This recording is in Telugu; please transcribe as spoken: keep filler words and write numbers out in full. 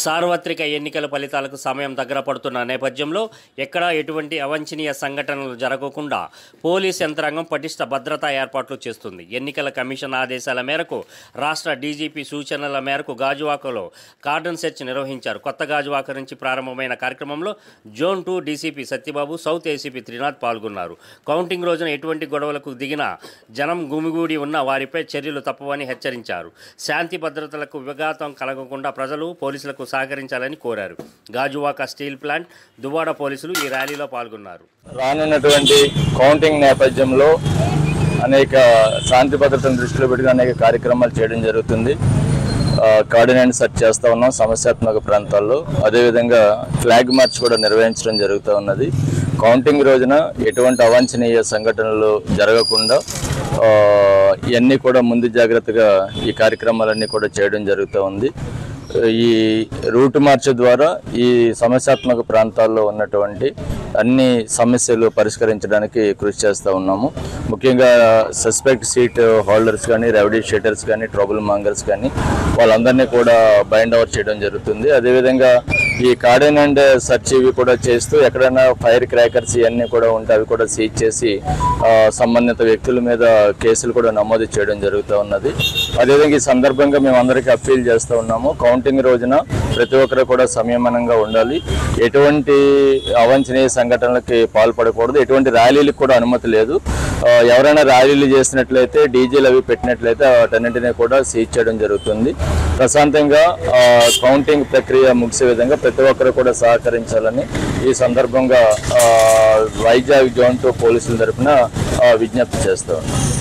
సార్వత్రిక ఎన్నికల ఫలితాలకు సమయం దగ్గర పడుతున్న నేపథ్యంలో ఎక్కడా ఎటువంటి అవాంఛనీయ సంఘటనలు జరగకుండా పోలీస్ యంత్రాంగం పటిష్ట భద్రతా ఏర్పాట్లు చేస్తుంది. ఎన్నికల కమిషన్ ఆదేశాల మేరకు రాష్ట్ర డీజీపీ సూచనల మేరకు గాజువాకలో కార్డన్ సెర్చ్ నిర్వహించారు. కొత్త గాజువాక నుంచి ప్రారంభమైన కార్యక్రమంలో జోన్ టూ డీసీపీ సత్యబాబు, సౌత్ ఏసీపీ త్రినాథ్ పాల్గొన్నారు. కౌంటింగ్ రోజున ఎటువంటి గొడవలకు దిగిన జనం గుమిగూడి ఉన్న వారిపై చర్యలు తప్పవని హెచ్చరించారు. శాంతి భద్రతలకు విఘాతం కలగకుండా ప్రజలు పోలీసులకు సహకరించాలని కోరారు. గాజువాక స్టీల్ ప్లాంట్, దువ్వాడ పోలీసులు ఈ ర్యాలీలో పాల్గొన్నారు. రానున్నటువంటి కౌంటింగ్ నేపథ్యంలో అనేక శాంతి భద్రతను దృష్టిలో పెట్టుకుని అనేక కార్యక్రమాలు చేయడం జరుగుతుంది. కార్డినెంట్ సెర్చ్ చేస్తూ ఉన్నాం సమస్యాత్మక ప్రాంతాల్లో. అదేవిధంగా ఫ్లాగ్ మార్చ్ కూడా నిర్వహించడం జరుగుతూ ఉన్నది. కౌంటింగ్ రోజున ఎటువంటి అవాంఛనీయ సంఘటనలు జరగకుండా ఇవన్నీ కూడా ముందు జాగ్రత్తగా ఈ కార్యక్రమాలన్నీ కూడా చేయడం జరుగుతూ ఉంది. ఈ రూట్ మార్చ్ ద్వారా ఈ సమస్యాత్మక ప్రాంతాల్లో ఉన్నటువంటి అన్ని సమస్యలు పరిష్కరించడానికి కృషి చేస్తూ ఉన్నాము. ముఖ్యంగా సస్పెక్ట్ సీట్ హోల్డర్స్ కానీ, రెవెన్యూ షీటర్స్ కానీ, ట్రబుల్ మాంగర్స్ కానీ వాళ్ళందరినీ కూడా బైండ్ అవుట్ చేయడం జరుగుతుంది. అదేవిధంగా ఈ కార్డన్ అండ్ సర్చ్ ఇవి కూడా చేస్తూ ఎక్కడైనా ఫైర్ క్రాకర్స్ ఇవన్నీ కూడా ఉంటే అవి కూడా సీజ్ చేసి సంబంధిత వ్యక్తుల మీద కేసులు కూడా నమోదు చేయడం జరుగుతూ ఉన్నది. అదేవిధంగా ఈ సందర్భంగా మేము అందరికీ అప్పీల్ చేస్తూ ఉన్నాము, కౌంటింగ్ రోజున ప్రతి ఒక్కరు కూడా సంయమనంగా ఉండాలి. ఎటువంటి అవాంఛనీయ సంఘటనలకి పాల్పడకూడదు. ఎటువంటి ర్యాలీలకు కూడా అనుమతి లేదు. ఎవరైనా ర్యాలీలు చేసినట్లయితే, డీజేలు అవి పెట్టినట్లయితే వాటన్నింటినీ కూడా సీజ్ చేయడం జరుగుతుంది. ప్రశాంతంగా కౌంటింగ్ ప్రక్రియ ముగిసే విధంగా ప్రతి ఒక్కరు కూడా సహకరించాలని ఈ సందర్భంగా వైజాగ్ జోన్ టూ పోలీసుల తరఫున విజ్ఞప్తి చేస్తూ ఉన్నాం.